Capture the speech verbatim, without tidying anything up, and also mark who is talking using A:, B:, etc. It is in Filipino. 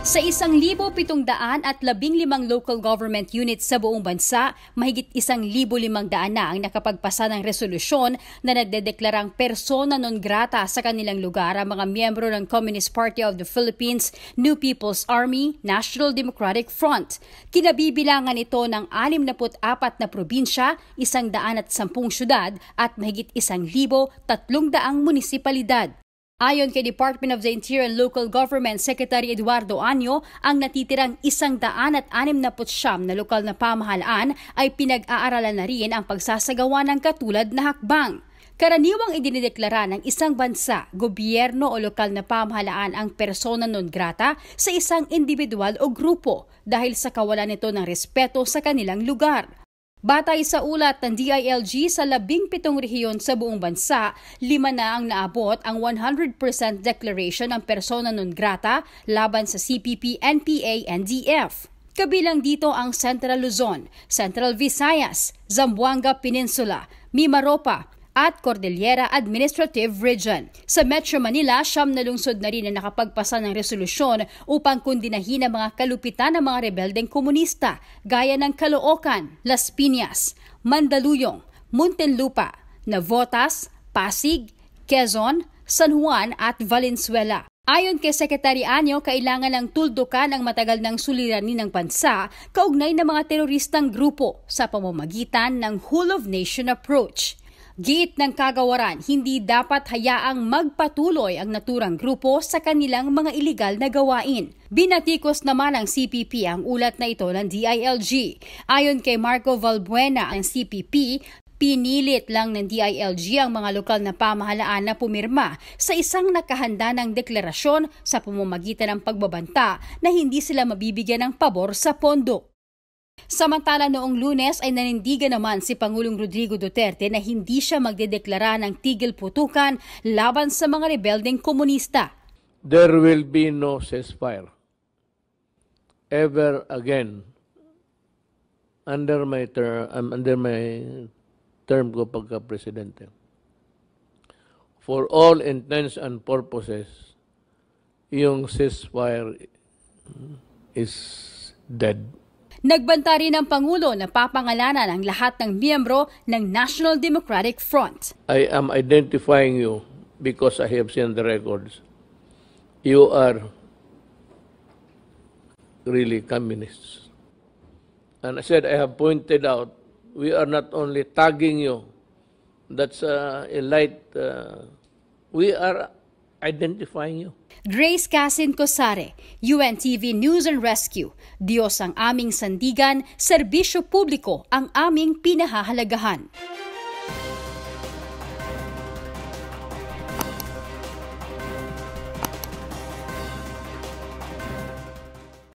A: Sa isang libo pitong daan at labing limang local government units sa buong bansa, mahigit isang libo limang daan na ang nakapagpasa ng resolusyon na nagdedeklarang persona non grata sa kanilang lugar ang mga miyembro ng Communist Party of the Philippines, New People's Army, National Democratic Front. Kinabibilangan ito ng anim na apat na probinsya, isang daan at sampung syudad at mahigit isang libo tatlong daang munisipalidad. Ayon kay Department of the Interior and Local Government Secretary Eduardo Año, ang natitirang isang daan at anim na putsyam na lokal na pamahalaan ay pinag-aaralan na rin ang pagsasagawa ng katulad na hakbang. Karaniwang idinideklara ng isang bansa, gobyerno o lokal na pamahalaan ang persona non grata sa isang individual o grupo dahil sa kawalan nito ng respeto sa kanilang lugar. Batay sa ulat ng D I L G sa labing pitong rehiyon sa buong bansa, lima na ang naabot ang one hundred percent declaration ng persona non grata laban sa C P P, N P A, N D F. Kabilang dito ang Central Luzon, Central Visayas, Zamboanga Peninsula, Mimaropa, at Cordillera Administrative Region. Sa Metro Manila, siyam na lungsod na rin na nakapagpasa ng resolusyon upang kundinahin ang mga kalupitan ng mga rebeldeng komunista gaya ng Caloocan, Las Piñas, Mandaluyong, Muntinlupa, Navotas, Pasig, Quezon, San Juan at Valenzuela. Ayon kay Secretary Año, kailangan ng tuldukan ang matagal ng suliranin ng bansa kaugnay ng mga teroristang grupo sa pamamagitan ng whole of nation approach. Giit ng kagawaran, hindi dapat hayaang magpatuloy ang naturang grupo sa kanilang mga iligal na gawain. Binatikos naman ng C P P ang ulat na ito ng D I L G. Ayon kay Marco Valbuena, ang C P P, pinilit lang ng D I L G ang mga lokal na pamahalaan na pumirma sa isang nakahanda ng deklarasyon sa pamamagitan ng pagbabanta na hindi sila mabibigyan ng pabor sa pondo. Samantala noong Lunes ay nanindigan naman si Pangulong Rodrigo Duterte na hindi siya magdedeklara ng tigil putukan laban sa mga rebeldeng komunista.
B: There will be no ceasefire ever again under my term um, under my term ko pagka-presidente. For all intents and purposes, yung ceasefire is dead.
A: Nagbanta rin ang Pangulo na papangalanan ang lahat ng miyembro ng National Democratic Front.
B: I am identifying you because I have seen the records. You are really communists. And I said, I have pointed out, we are not only tagging you, that's uh, a light, uh, we are identifying you.
A: Grace Casin Cosare, U N T V News and Rescue. Diyos ang aming sandigan, serbisyo publiko ang aming pinahahalagahan.